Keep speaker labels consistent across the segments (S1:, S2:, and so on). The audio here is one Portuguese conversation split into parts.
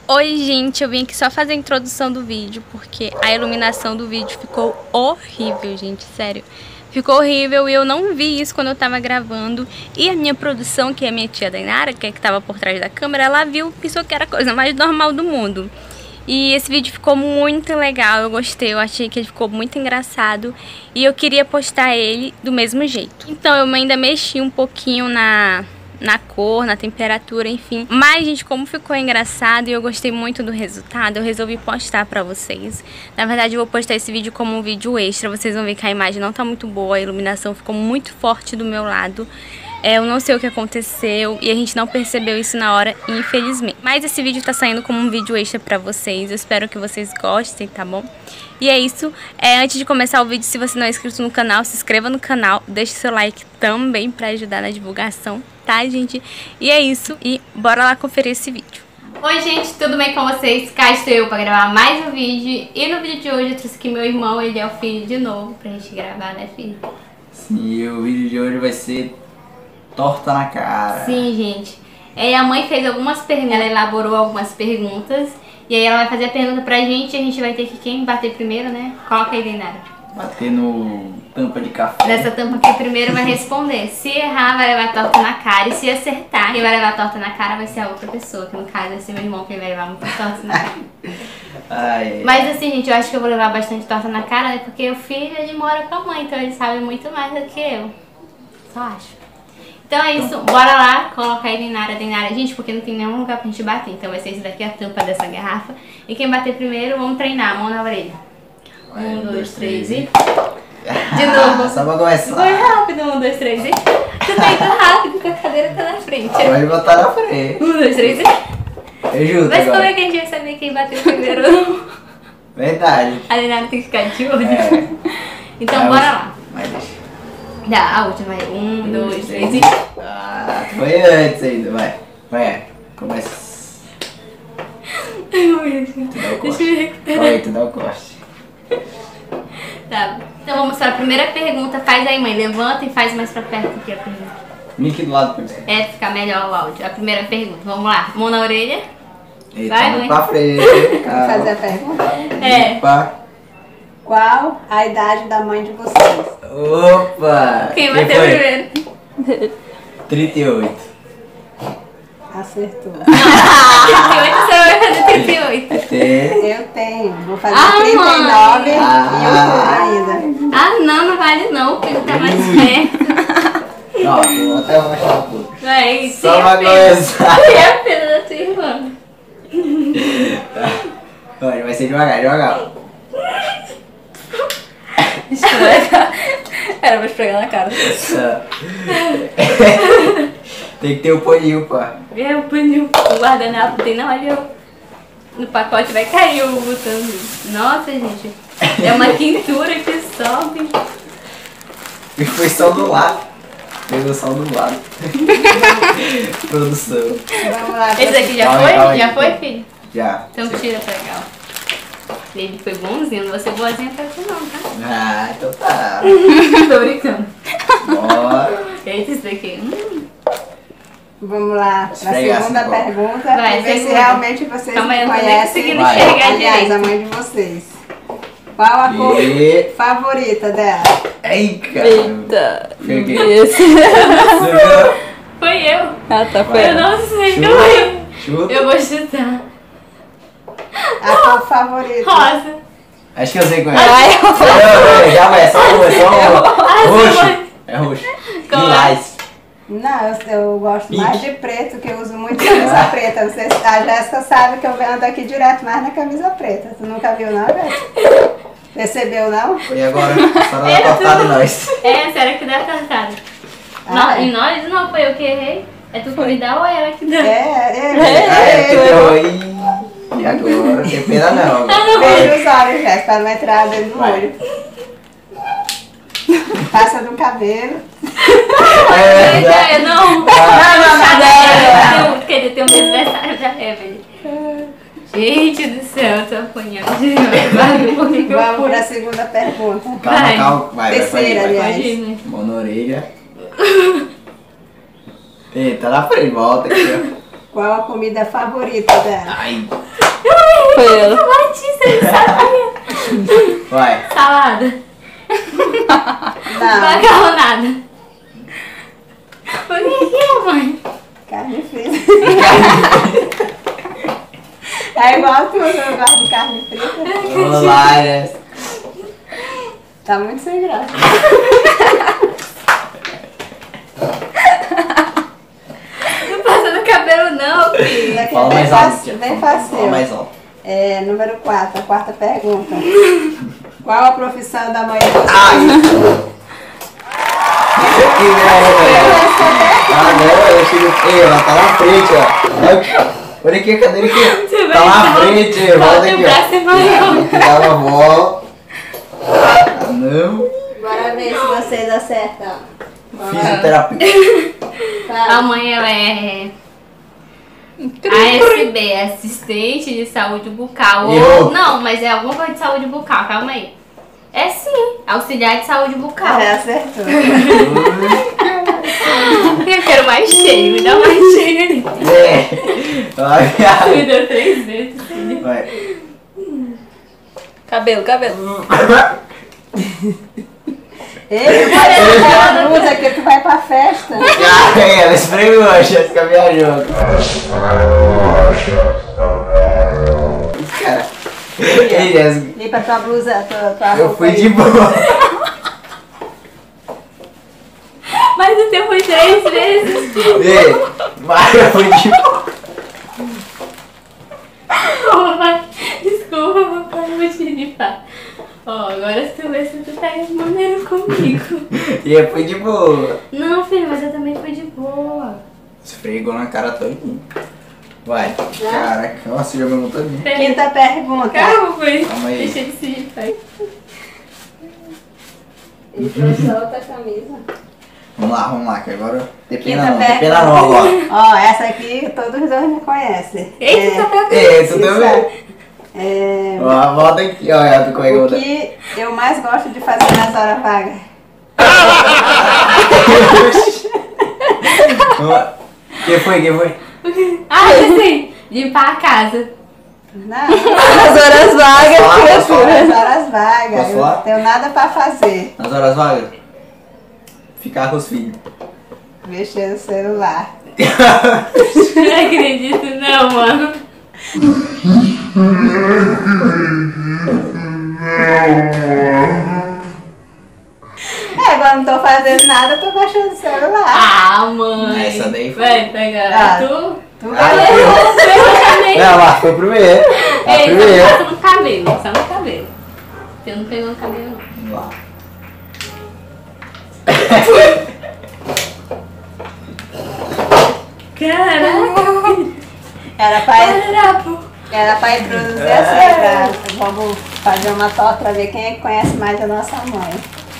S1: Oi gente, eu vim aqui só fazer a introdução do vídeo, porque a iluminação do vídeo ficou horrível, gente, sério. Ficou horrível e eu não vi isso quando eu tava gravando. E a minha produção, que é a minha tia Dainara, que é que tava por trás da câmera, ela viu e pensou que era a coisa mais normal do mundo. E esse vídeo ficou muito legal, eu gostei, eu achei que ele ficou muito engraçado. E eu queria postar ele do mesmo jeito. Então eu ainda mexi um pouquinho na cor, na temperatura, enfim. Mas, gente, como ficou engraçado e eu gostei muito do resultado, eu resolvi postar pra vocês. Na verdade, eu vou postar esse vídeo como um vídeo extra. Vocês vão ver que a imagem não tá muito boa, a iluminação ficou muito forte do meu lado. Eu não sei o que aconteceu e a gente não percebeu isso na hora, infelizmente. Mas esse vídeo tá saindo como um vídeo extra pra vocês. Eu espero que vocês gostem, tá bom? E é isso. Antes de começar o vídeo, se você não é inscrito no canal, se inscreva no canal. Deixe seu like também pra ajudar na divulgação, tá, gente? E é isso. E bora lá conferir esse vídeo. Oi, gente, tudo bem com vocês? Cá estou eu pra gravar mais um vídeo. E no vídeo de hoje eu trouxe aqui meu irmão, ele é o filho de novo, pra gente gravar, né, filho?
S2: Sim, o vídeo de hoje vai ser torta na cara.
S1: Sim, gente. A mãe fez algumas perguntas, ela elaborou algumas perguntas. E aí ela vai fazer a pergunta pra gente e a gente vai ter que quem bater primeiro, né? Coloca aí, Dainara.
S2: Bater no tampa de café.
S1: Nessa tampa aqui, primeiro vai responder. Se errar, vai levar a torta na cara. E se acertar, quem vai levar a torta na cara vai ser a outra pessoa. Que no caso vai ser meu irmão, que vai levar muita torta na cara.
S2: Ai.
S1: Mas assim, gente, eu acho que eu vou levar bastante torta na cara, né? Porque o filho, ele mora com a mãe, então ele sabe muito mais do que eu. Só acho. Então é isso, bora lá colocar aí Dainara, gente, porque não tem nenhum lugar pra gente bater. Então vai ser esse daqui a tampa dessa garrafa. E quem bater primeiro, vamos treinar, mão na orelha. 1, 2, 3 e... De novo.
S2: Só pra começar.
S1: Foi rápido, 1, 2, 3 e... Tu tá indo rápido, porque a cadeira tá na frente.
S2: Pode botar na frente.
S1: 1, 2, 3 e...
S2: Eu junto
S1: Mas
S2: agora.
S1: como é que a gente vai saber quem bateu primeiro ou não?
S2: Verdade.
S1: A Dainara tem que ficar de olho. Então bora lá.
S2: Mas deixa.
S1: Dá, a última aí. 1, 2, 3 e...
S2: Ah, foi antes ainda, vai. Vai, começa.
S1: Ai, meu Deus. Deixa eu recuperar.
S2: Vai, tu dá o corte.
S1: Tá, então vamos para a primeira pergunta. Faz aí, mãe. Levanta e faz mais pra perto aqui a pergunta.
S2: Vem aqui do lado pra você.
S1: Ficar melhor o áudio. A primeira pergunta. Vamos lá. Mão na orelha.
S2: Eita,
S1: Vai,
S2: mão
S1: mãe.
S2: pra frente.
S3: Vou fazer a pergunta?
S2: Opa.
S3: Qual a idade da mãe de vocês?
S2: Opa.
S1: Quem bateu
S2: foi?
S1: primeiro?
S2: 38.
S3: Acertou.
S1: 38, você vai fazer 38.
S2: Até.
S3: Eu tenho. Vou fazer
S1: Ah,
S3: 39
S1: mãe.
S3: e outubro ainda.
S1: Ah, não vale não. O filho tá mais perto.
S2: Ó, vou até mostrar um pouco.
S1: Vai,
S2: Só pra começar.
S1: Tem a pena da tua irmã.
S2: Olha, vai ser devagar, devagar.
S1: Esfrega. Era pra esfregar na cara.
S2: Tem que ter o paninho, pá.
S1: O paninho, o guardanapo tem na hora no pacote vai cair o botão. Nossa, gente. É uma quintura que sobe.
S2: E foi só do lado. Pegou só do lado. Produção.
S3: Vamos lá.
S1: Esse aqui já
S2: Calma
S1: foi?
S2: aí, calma aí.
S1: Já foi, filho?
S2: Já.
S1: Então tira pra cá, ó. Ele foi bonzinho, não vou ser boazinha pra você não, tá?
S2: Ah, então tá.
S1: Tô brincando.
S2: Bora.
S1: Eita, isso daqui.
S3: Vamos lá para a
S2: Esfregar
S3: segunda
S2: assim,
S3: pergunta.
S1: Vai,
S3: E ver se
S1: segunda.
S3: realmente vocês
S1: Calma aí,
S3: me
S1: eu não tô nem
S3: conhecem.
S1: conseguindo
S2: Vai.
S1: enxergar
S3: Aliás,
S1: direito.
S3: a mãe de vocês. Qual a cor
S2: E...
S3: favorita dela?
S2: Ei, cara.
S4: Eita,
S2: Peguei.
S4: esse.
S1: Foi eu.
S4: Ah, tá, foi
S1: Eu
S4: ela.
S1: não sei,
S2: Chuta.
S1: calma aí.
S2: Chuta.
S1: Eu vou chutar.
S3: A cor favorita.
S1: Rosa.
S2: Acho que eu sei qual é.
S4: Ai,
S2: Não, já vai, é só uma, é só uma.
S1: Ai,
S2: Roxo.
S1: vai.
S2: É roxo.
S1: Qual é?
S2: Lilás.
S3: Não, eu gosto
S2: Pink.
S3: mais de preto, que eu uso muito camisa preta. A Jéssica sabe que eu ando aqui direto mais na camisa preta. Tu nunca viu não, Jéssica? Percebeu não?
S2: E agora? Só não dá cortado nós.
S1: Será que dá cortada?
S3: Ah,
S1: E nós não, foi eu que errei. É tu que me dá ou é ela que dá?
S2: Entendeu aí? E agora? Não tem pena não.
S3: Veja os olhos, Jéssica, para não entrar dentro do
S2: Vai.
S3: olho. Passa no cabelo.
S2: É verdade.
S1: Não.
S2: Ah,
S1: Quer dizer, tem um aniversário da Evelyn. Gente do céu, eu tô apanhando de novo. Por que que eu
S3: Vamos
S1: fui?
S3: para a segunda pergunta.
S2: Calma,
S1: Vai.
S2: calma. Vai,
S3: Terceira,
S2: vai.
S3: aliás.
S1: Imagina.
S2: Mão na orelha. Eita, na frente, volta aqui, ó.
S3: Qual a comida favorita dela?
S2: Ai,
S1: Foi ela. Batista, ele sabia.
S2: vai.
S1: Salada.
S3: Não,
S1: Macarronada. O que é, mãe?
S3: carne frita. É igual tu, eu gosto de carne frita.
S2: Vamos lá, né?
S3: Tá muito sem graça.
S1: Não passa no cabelo não, filho.
S3: Isso aqui
S2: Fala
S3: é bem
S2: mais alto.
S3: fácil. Bem fácil.
S2: Fala mais alto.
S3: É, número 4, a quarta pergunta. Qual a profissão da mãe de vocês?
S2: Que merda. Ah, não, eu chego. Ei, ela tá na frente, ó. Olha aqui a cadeira aqui. Tá na frente, volta aqui,
S1: o braço é maior.
S2: ó. Tem que dar uma volta. Ah, não.
S3: Bora ver se vocês acertam.
S2: Fisioterapia.
S1: A
S3: Fala.
S1: mãe, ela é ASB, assistente de saúde bucal.
S2: Errou.
S1: Ou, não, mas é alguma coisa de saúde bucal, calma aí. É sim, auxiliar de saúde bucal.
S3: É, acertou.
S1: Eu quero mais cheio, me dá mais cheio ali.
S2: É. Vai.
S1: Me deu 3 vezes.
S2: Vai.
S1: Cabelo.
S3: Ei, tu vai aquela blusa que tu vai pra festa.
S2: Ah, ela esfregou, a Jéssica viajou. Cara. Ei, Jéssica.
S3: E pra tua blusa, tua
S2: Eu
S3: roupa
S2: fui
S3: aí.
S2: de boa.
S1: Mas o teu foi 3 vezes.
S2: Ei, mas eu fui de boa.
S1: Papai. Desculpa, papai, vou te limpar. Ó, agora se tu vê se tu tá maneiro comigo.
S2: E eu fui de boa.
S1: Não, filho, mas eu também fui de boa.
S2: Esfregou na cara todinha. Vai. Caraca, nossa, já me montou ali.
S3: Quinta pergunta.
S1: Calma, foi.
S2: Calma aí.
S1: Deixa ele se limpar.
S3: Ele trouxe outra camisa.
S2: Vamos lá, que agora tem
S3: Quinta
S2: pena não, tem
S3: pergunta.
S2: pena não agora.
S3: Ó, essa aqui todos os dois me conhecem.
S1: Eita, tá
S2: Ei, tu
S3: Sim,
S2: também?
S3: sabe? É,
S2: Ó, volta aqui, ó, tu como é que eu
S3: o
S2: vou dar.
S3: que eu mais gosto de fazer nas horas vagas?
S2: Quem foi?
S1: Ah, eu sei. Limpar a casa.
S3: Não,
S1: As horas vagas.
S2: Posso falar?
S3: nas horas vagas.
S2: Posso
S3: Eu
S2: falar?
S3: não tenho nada pra fazer.
S2: Nas horas vagas? Ficar com os filhos.
S3: Mexer no celular.
S1: Não acredito não, mano.
S3: É, agora não tô fazendo nada, tô mexendo no celular.
S1: Ah, mãe.
S2: Essa daí foi.
S1: Vai pegar.
S3: Ah.
S1: Tu?
S3: Tu
S2: Ah,
S3: vai-
S1: Eu também.
S2: Não, lá, foi o primeiro. A
S1: Ei,
S2: primeira.
S1: só no cabelo, só no cabelo. Você não pegou no cabelo, não.
S2: Vamos lá.
S1: Caraca.
S3: Era pra introduzir assim, vamos fazer uma toca pra ver quem é que conhece mais a nossa mãe.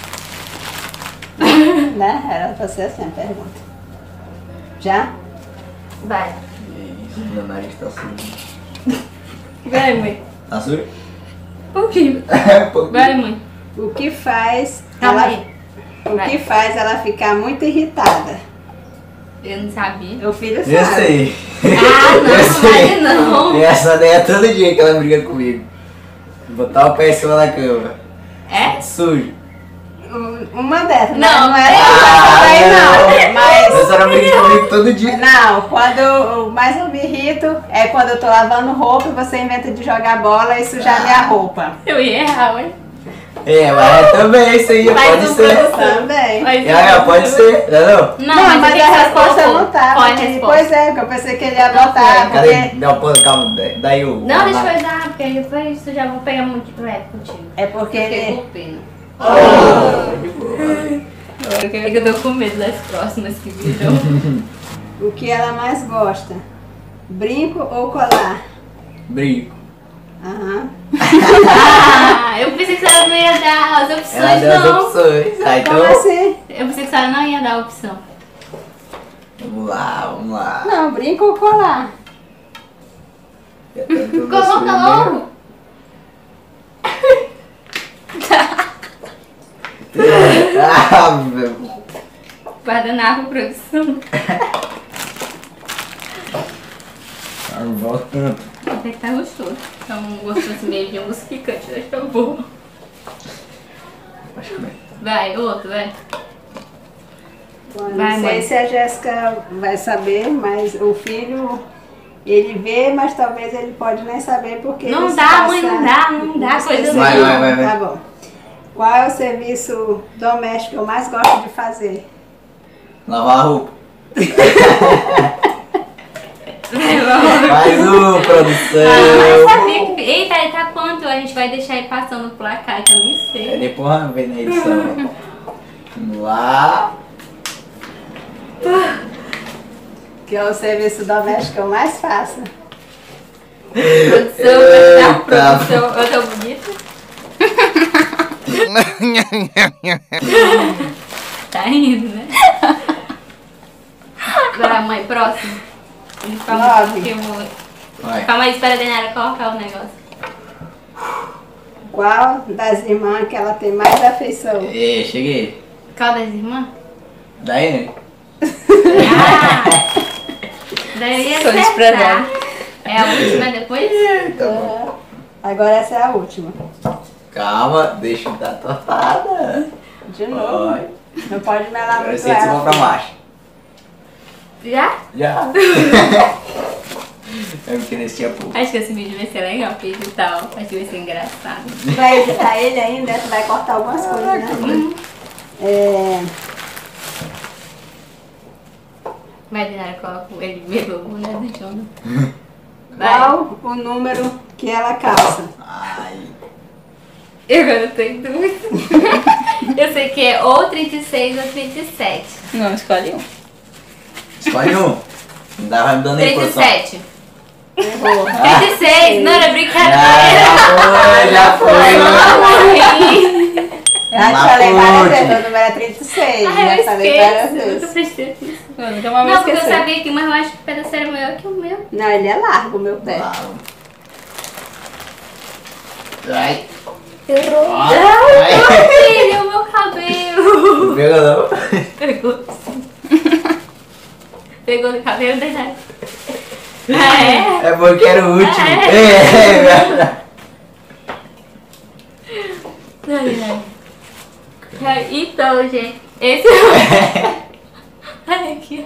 S3: Né? Era pra ser assim a pergunta. Já?
S1: Vai.
S2: Isso, meu nariz tá sujo.
S1: Vai, mãe.
S2: Tá sujo?
S1: Pouquinho.
S2: Pouquinho.
S1: Vai, mãe.
S3: O que faz
S1: Calma
S3: ela,
S1: aí.
S3: o
S1: Vai.
S3: que faz ela ficar muito irritada?
S1: Eu não sabia.
S3: O filho
S2: Eu
S3: sabe.
S2: sei.
S1: Ah, não,
S2: Eu
S1: não
S2: sei.
S1: vale não.
S2: E essa daí é todo dia que ela briga comigo. Botar o pé em cima da cama.
S1: É?
S2: Sujo.
S3: Uma dessas,
S1: Não.
S3: não era essa daí não. Mas
S2: A senhora briga comigo todo dia.
S3: não, quando mais eu me irrito é quando eu tô lavando roupa e você inventa de jogar bola e sujar minha roupa.
S1: Eu ia errar, ué.
S2: É, mas também isso aí
S1: Faz
S2: pode
S1: um
S2: ser.
S1: produção.
S3: Também.
S1: Faz
S2: É,
S1: um-
S2: pode ser, não é não?
S1: Não, mas,
S3: mas
S1: o que
S3: a
S1: que você
S3: resposta
S1: colocou?
S3: não tá.
S1: Qual é a
S3: porque-
S1: resposta?
S3: Pois é, porque eu pensei que ele ia
S1: Não
S3: botar,
S2: Cadê?
S3: porque
S2: Não, pô, calma, daí o.
S1: Não, deixa eu dar, porque aí depois isso já vou pegar muito leve contigo.
S3: é porque
S1: Fiquei
S3: ele,
S1: com pena.
S2: De boa.
S1: É que eu tô com medo das próximas que virão.
S3: o que ela mais gosta? Brinco ou colar?
S2: Brinco.
S3: Aham.
S1: Ah, eu pensei que a senhora não ia dar as
S2: Ela
S1: opções,
S2: deu as
S1: não.
S2: opções. Ah, então.
S3: Como assim?
S1: Eu pensei que a senhora não ia dar a opção.
S2: Vamos lá.
S3: Não, brinco ou colar?
S1: Coloca logo.
S2: Ah, meu.
S1: Guardanapo, produção.
S2: não volta tanto.
S1: Até que tá gostoso. É um gostoso meio de um gosto picante, acho que é bom.
S2: Pode comer.
S1: Vai, outro, vai.
S3: Bom,
S1: Vai,
S3: não sei
S1: mãe.
S3: se a Jéssica vai saber, mas o filho, ele vê, mas talvez ele pode nem saber porque...
S1: Não
S3: ele
S1: dá,
S3: passa-
S1: mãe, não dá coisa
S2: Vai,
S1: não.
S2: vai.
S3: Tá bom. Qual é o serviço doméstico que eu mais gosto de fazer?
S2: Lavar a roupa.
S1: Vai,
S2: Mais um, produção.
S1: mas sabia que... Eita, tá quanto? A gente vai deixar aí passando o placar, que eu nem sei.
S2: Depois vamos ver na edição. Vamos lá.
S3: Que é o serviço doméstico que eu mais faço.
S1: Produção,
S2: Eita.
S1: produção, eu tô bonita? Tá indo, né? Vai, mãe, próximo.
S3: Nove.
S2: Vai.
S1: Calma aí, espera a Denara colocar o negócio.
S3: Qual das irmãs que ela tem mais afeição?
S2: Ei, cheguei.
S1: Qual das irmãs?
S2: Daí, né?
S1: Ah! Daí ia
S4: Sou
S1: acertar.
S4: desprezada.
S1: É a última depois?
S2: Tá bom.
S3: Agora essa é a última.
S2: Calma, deixa eu dar tortada.
S3: De novo.
S2: Vai.
S3: Não pode melar
S2: Agora
S3: muito
S2: você de cima
S3: ela.
S2: pra baixo.
S1: Já?
S2: Já. É porque nesse tinha pouco.
S1: Acho que esse vídeo vai ser legal, porque e tal. Acho que vai ser engraçado.
S3: Vai editar ele ainda, tu vai cortar algumas coisas, né? É,
S1: Vai, Denara, coloca ele bebeu o boné do Jonathan. Vai.
S3: qual o número que ela calça?
S2: Ai.
S1: Eu agora tô em dúvida. Eu sei que é ou 36 ou 37.
S4: Não, escolhe um.
S2: Escolhe um. Não dá, vai me dando aí, produção.
S1: 37.
S3: Errou.
S1: 36, não era brincadeira.
S2: Já foi.
S3: Já te
S2: Lá
S3: falei várias
S2: ponte.
S3: vezes, o número é 36.
S1: Ah, eu
S3: Já falei várias
S1: esqueço. Eu nunca
S3: vezes.
S1: prestei atenção.
S4: Eu nunca mais vou
S1: Não, porque eu
S4: esquecer.
S1: sabia que, mas eu acho que o pedaço era maior que o meu.
S3: Não, ele é largo, o meu pé.
S2: Claro. Vai.
S4: Errou.
S2: Ó,
S1: Ai,
S2: vai.
S1: filho, o meu cabelo.
S2: Não pegou não.
S1: Pegou. Pegou no cabelo, verdade. Ah, é?
S2: É porque era o último.
S1: Então, gente, esse é Olha aqui.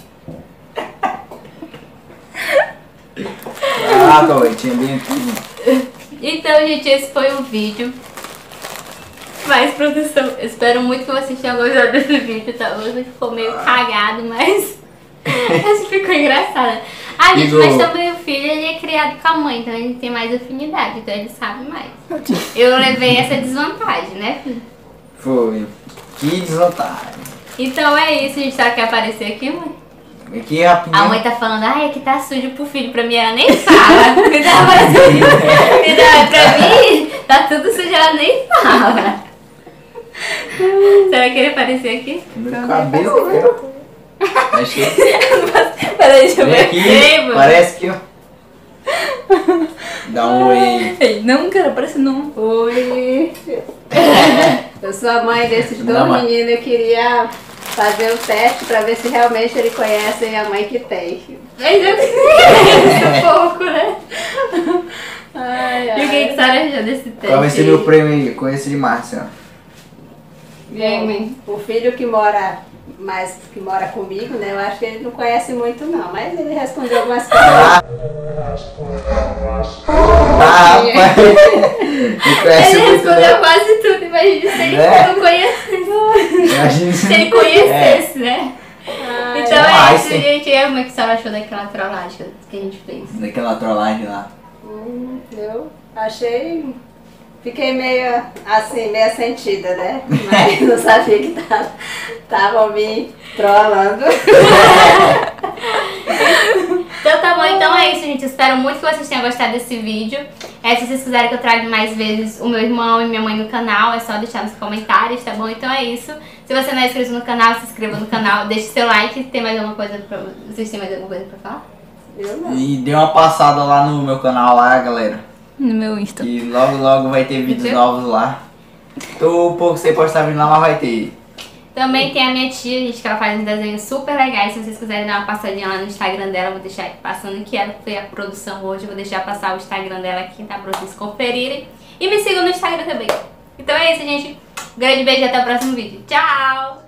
S2: Ah, Cauê, tinha bem aqui.
S1: Então, gente, esse foi o vídeo. Mais produção. Eu espero muito que vocês tenham gostado desse vídeo, tá? Hoje ficou meio cagado, mas acho que ficou engraçado. Ah, gente,
S2: Igual.
S1: mas também o filho, ele é criado com a mãe, então ele tem mais afinidade, então ele sabe mais. Eu levei essa desvantagem, né, filho?
S2: Foi. Que desvantagem.
S1: Então é isso, a gente só quer aparecer aqui, mãe.
S2: Aqui rapidinho.
S1: A mãe tá falando, ai, aqui tá sujo pro filho, pra mim ela nem fala. Então, mas, então, pra mim, tá tudo sujo, ela nem fala. Será que ele aparecer aqui?
S2: Meu cabelo, viu? Acho que...
S4: Peraí, deixa eu
S2: Vem
S4: ver.
S2: aqui,
S1: Ei, mano.
S2: parece que... ó. Dá um oi aí.
S4: Ei, não quero aparecer não.
S3: Oi. Eu sou a mãe desses dois
S2: Não, mãe.
S3: meninos. Eu queria fazer o teste pra ver se realmente ele conhece a mãe que tem.
S1: Mas eu tenho pouco, né?
S3: Ai,
S1: E o que que você achou desse teste?
S2: Qual vai ser meu prêmio aí? Conheço de Márcia.
S1: E aí, mãe?
S3: O filho que mora comigo, né? Eu acho que ele não conhece muito não, mas ele respondeu algumas coisas.
S2: Rapaz! Me conhece
S1: Ele
S2: muito,
S1: respondeu
S2: né?
S1: quase tudo, imagina se ele
S2: É.
S1: não conhecesse.
S2: Imagina
S1: Se ele conhecesse, né?
S3: Ai,
S1: Então é
S2: Ai,
S1: isso,
S2: sim.
S1: gente. E a mãe, que a senhora achou daquela trollagem que a gente fez?
S2: Daquela trollagem lá.
S3: eu achei... Fiquei meio assim, meio sentida, né? Mas não sabia que estavam me trollando.
S1: Então tá bom, então é isso, gente. Espero muito que vocês tenham gostado desse vídeo. Se vocês quiserem que eu traga mais vezes o meu irmão e minha mãe no canal, é só deixar nos comentários, tá bom? Então é isso. Se você não é inscrito no canal, se inscreva no canal, deixe seu like. Tem mais alguma coisa pra... Vocês têm mais alguma coisa pra falar?
S3: Eu não.
S2: E dê uma passada lá no meu canal lá, galera.
S4: No meu Insta.
S2: E logo logo vai ter vídeos
S1: Entendeu?
S2: novos lá. Tô um pouco sem postar vídeo lá, mas vai ter.
S1: Também tem a minha tia, gente, que ela faz uns desenhos super legais. Se vocês quiserem dar uma passadinha lá no Instagram dela, eu vou deixar aqui passando, que ela foi a produção hoje. Eu vou deixar passar o Instagram dela aqui, tá? Pra vocês conferirem. E me sigam no Instagram também. Então é isso, gente. Um grande beijo e até o próximo vídeo. Tchau!